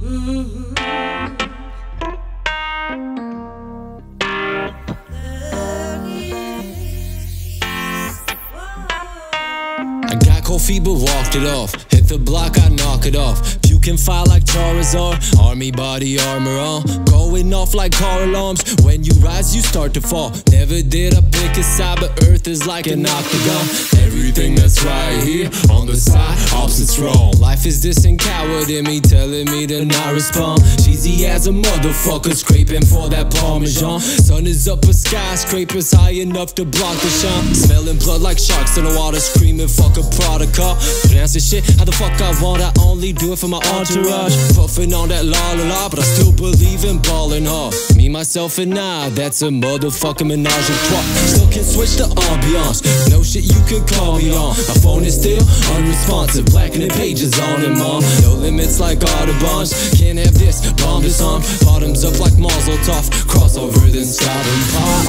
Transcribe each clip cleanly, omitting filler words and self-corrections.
I got cold feet but walked it off. Hit the block, I knock it off. Puke and fire like Charizard. Army body armor on. Going off like car alarms. When you rise, you start to fall. Never did I pick a side, but Earth is like an octagon. Everything that's right here on the side, opposites wrong. Life is distant coward in me, telling me to not respond. Cheesy as a motherfucker, scraping for that Parmesan. Sun is up with skyscrapers high enough to block the shine. Smelling blood like sharks in the water, screaming fuck a Prada car. Pronounce this shit how the fuck I want, I only do it for my entourage. Puffing on that la la la, but I still believe in balling hard. Me, myself, and I, that's a motherfucking menage a trois. Still can switch the ambiance, no shit you can call me on. My phone is still unresponsive, blackening pages on and on. No limits like Audubon's, can't have this, bomb disarmed. Bottoms up like Mazel Tov, crossover then stop and pop.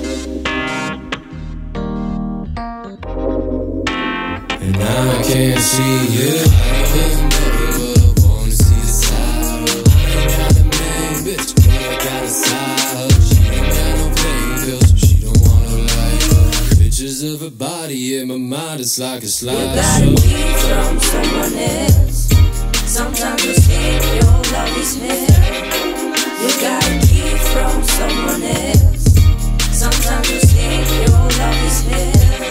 And I can't see you. I wanna see the side. I ain't got a main bitch, but I got a side. She ain't got no pain pills, so she don't wanna like pictures of her body in my mind, it's like a slideshow. You got a key from someone else. Sometimes you think your love is hell. You got a key from someone else. Sometimes you think your love is hell.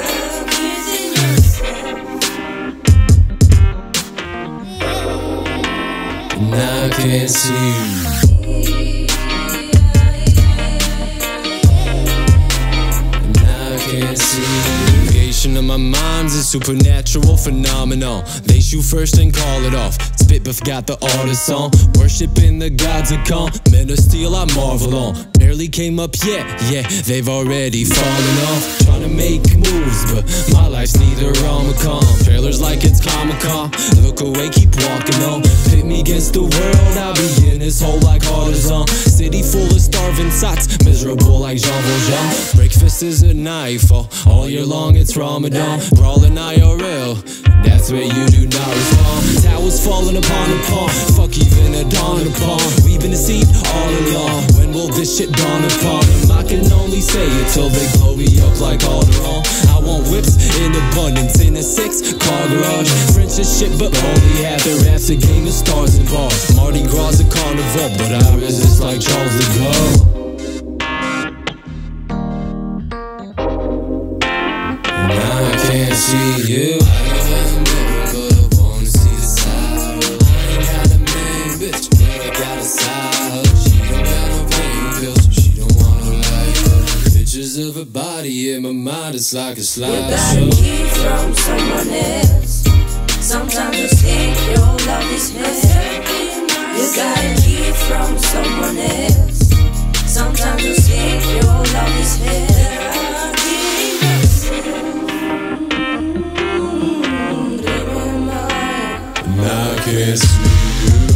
And I can't see you. And I can't see you. Creation of my mind's a supernatural phenomenon. They shoot first and call it off. Spit but forgot the artist song. Worshipping the gods of calm. Men of steel I marvel on. Barely came up yet, yeah, they've already fallen off. Trying to make moves, but my life's neither rom-com. Trailers like it's Comic-Con. Look away, keep walking on. Pit me against the world, I'll be in this hole like artisan. City full of starving sots, miserable like Jean Valjean. Breakfast is a nightfall, all year long it's Ramadan. Brawling IRL, that's where you do not respond. Towers falling upon the palm, fuck even a dawn upon. We've been deceived all along, when will this shit dawn upon them? I can only say it till they blow me up like Alderaan. I want whips in abundance in a 6-car garage. French is shit but only half the rap's a game of stars and bars. Mardi Gras a carnival, but I resist like Charles de Gaulle. And I can't see you. I but I wanna see the side. I ain't got a main bitch, but I got a side. She don't got no pain pills, so she don't wanna like pictures of her body in my mind, it's like a slideshow. You got a key from someone else. Sometimes you think your love is hell. You got a key from someone else. Sometimes you think your love is hell. I can't see you.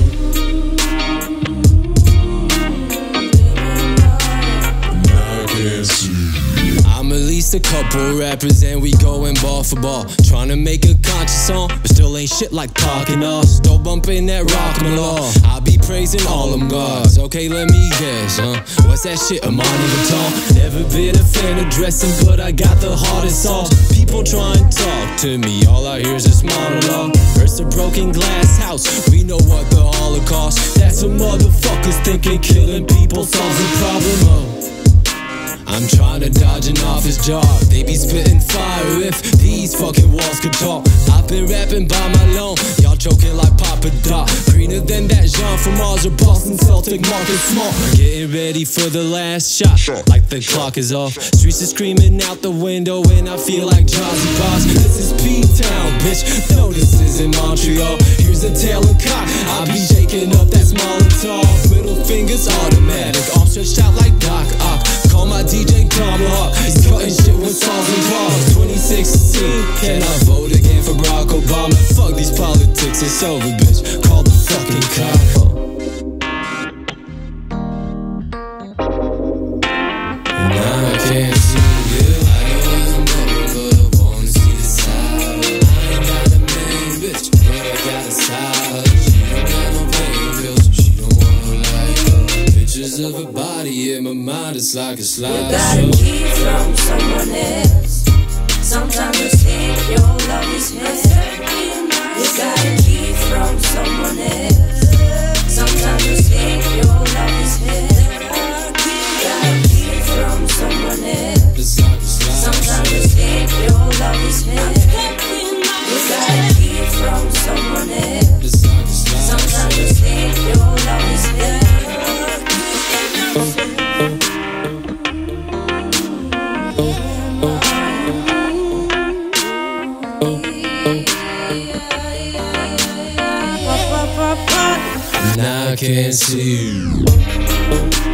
I can't see you. I'm at least a couple rappers and we going ball for ball. Trying to make a conscious song, but still ain't shit like talking off. Still bumping that rock and law. I'll be praising all them gods. Okay, let me guess, what's that shit, Amani Baton? Never been a fan of dressing, but I got the hardest songs. People try and talk to me, all I hear is this monologue. First a broken glass house, we know what the Holocaust. That's what motherfuckers thinking killing people solves the problem. I'm trying to dodge an office job. They be spitting fire if these fucking walls could talk. I've been rapping by my loan, y'all choking like Papa Doc. Greener than that Jean from Mars or Boston Celtic Marcus Smart. Getting ready for the last shot, like the clock is off. Streets are screaming out the window and I feel like Jazzy Boss. This is P-Town, bitch, no this isn't Montreal. Here's a tail of cock, I be shaking up that small and tall. Middle fingers automatic, arms stretched out like Doc Ock. Call my DJ Tomahawk, he's cutting shit with saws and claws. 2016, can I vote again for Barack Obama? Fuck these politics, it's over, bitch, call the fucking cop. And I can't see you. I but I wanna see the side. I ain't got a main bitch, but I got a side. She don't got no pain pills, so she Pictures of a body in my mind, it's like a You got a slideshow. key from someone else. Sometimes you think your love is hell. You got a key from someone else. Sometimes you think your love is hell. You got a key from someone else. It's like a slideshow. Sometimes you think your love is hell. You got a key from someone else. It's like a slideshow. Sometimes you think your love is hell. And I can't see you.